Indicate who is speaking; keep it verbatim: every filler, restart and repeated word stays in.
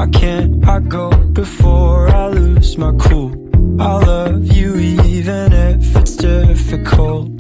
Speaker 1: Why can't I go before I lose my cool? I love you even if it's difficult.